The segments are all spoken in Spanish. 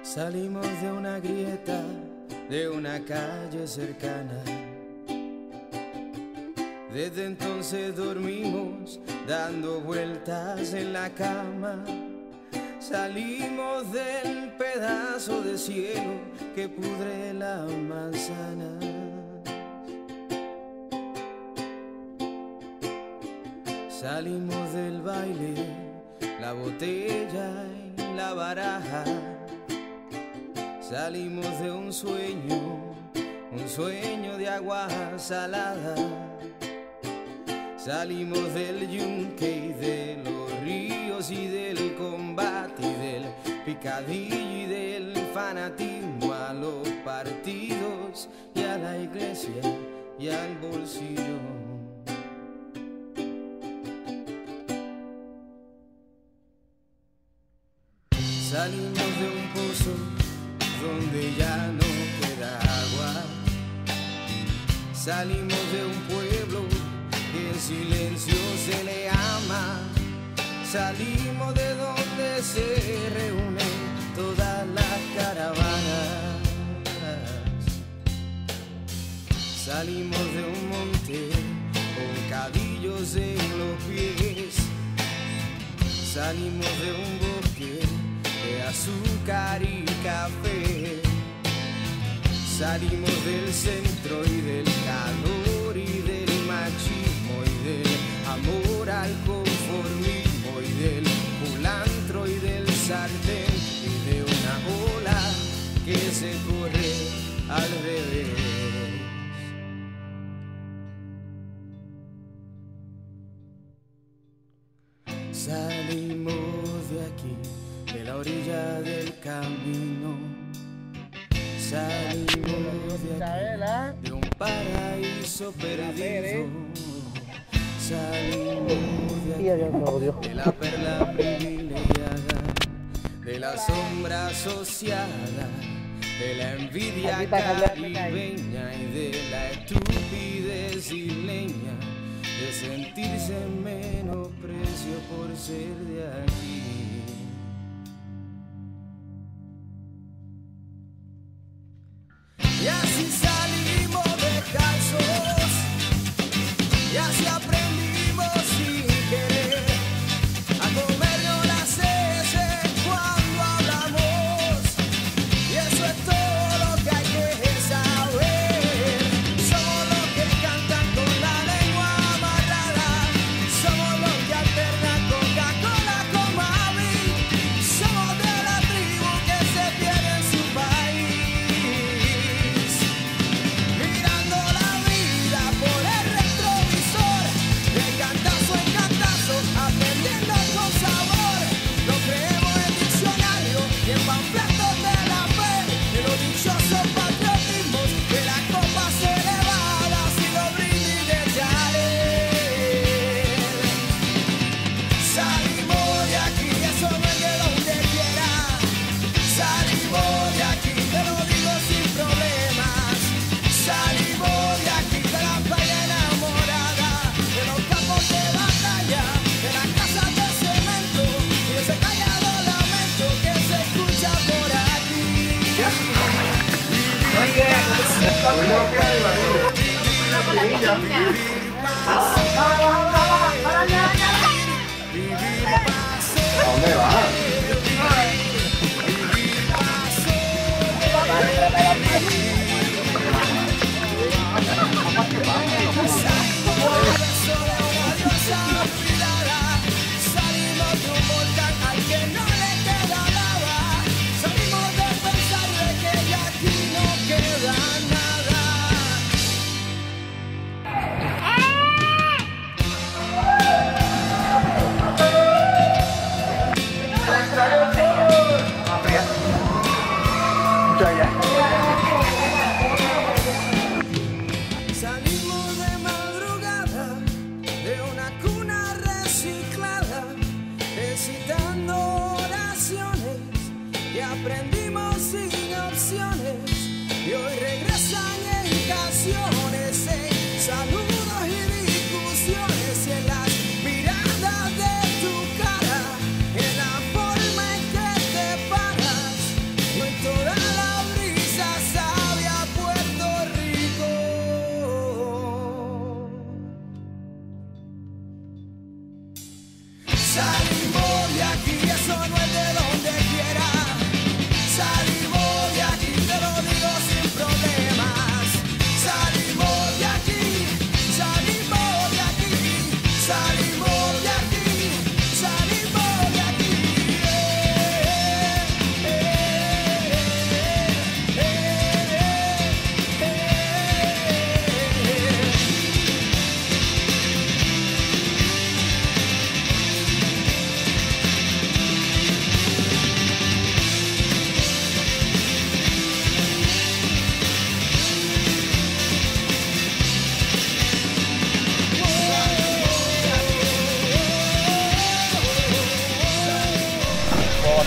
Salimos de una grieta, de una calle cercana. Desde entonces dormimos dando vueltas en la cama. Salimos del pedazo de cielo que pudre la manzana. Salimos del baile, la botella y la baraja. Salimos de un sueño de agua salada. Salimos del yunque y de los ríos y del combate y del picadillo y del fanatismo, a los partidos y a la iglesia y al bolsillo. Salimos de un pozo donde ya no queda agua. Salimos de un pueblo que en silencio se le ama. Salimos de donde se reúnen todas las caravanas. Salimos de un monte con cadillos en los pies. Salimos de un bosque de azúcar y café. Salimos del centro y del calor y del machismo y del amor al conformismo y del culantro y del sartén y de una ola que se corre al revés. Salimos de aquí, de la orilla del camino. Salimos de aquí, de un paraíso perdido. Salimos de aquí, de la perla privilegiada, de la sombra asociada, de la envidia caribeña y de la estupidez isleña, de sentirse en menosprecio por ser de aquí. Y así salimos descalzos, y así aprendimos sin querer a comernos las heces cuando hablamos. Y eso es todo lo que hay que saber. Somos los que cantan con la lengua amarrada. Somos los que alternan Coca-Cola con Mavi. Somos de la tribu que se pierde en su país. Mirando la vida por el retrovisor, de cantazo en cantazo, aprendiendo con sabor. Lo creemos en diccionario y en panfletos de la fe, de los dichosos patriotismos, de las copas elevadas y los brindis de Yarel. Salimos de aquí, eso no es de donde quiera. Salimos de aquí, te lo digo sin problemas. Salimos de aquí, de la playa enamorada, de los campos de batalla, de las casas de cemento y ese callado lamento que se escucha por aquí. ¿A dónde vas? Salimos de un volcán al que no le queda lava. Salimos de pensar de que ya aquí no queda nada. Salimos de madrugada de una cuna reciclada, recitando oraciones que aprendimos sin opciones, y hoy regresan en canciones, en saludos y discusiones, y en las miradas de tu cara, en la forma en que te paras.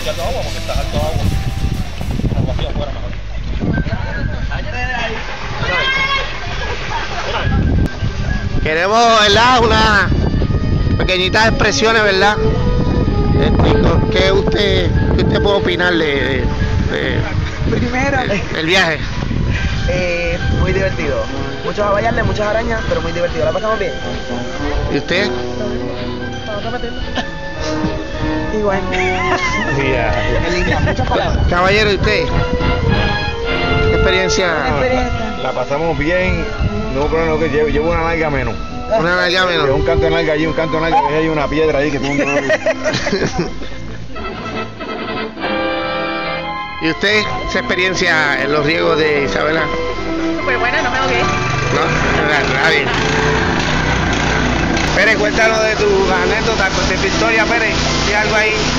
vaciando agua porque está alto agua. Lo vacío afuera mejor. Queremos, ¿verdad? Una pequeñitas expresiones, ¿verdad? ¿Qué usted puede opinar Primero, del viaje? muy divertido. Muchos abayarles, muchas arañas, pero muy divertido. ¿La pasamos bien? ¿Y usted? Igual. Muchas palabras. Caballero, ¿y usted? ¿Qué experiencia? La pasamos bien, no problema que llevo una nalga menos. Una nalga menos. Un canto de nalga allí, un canto de nalga, que hay una piedra ahí que tú no. ¿Y usted, esa experiencia en los riegos de Isabela? Súper buena, no me ahogué. No, nadie. Pérez, cuéntanos de tu anécdota, de tu historia, Pérez. ¿Tienes algo ahí?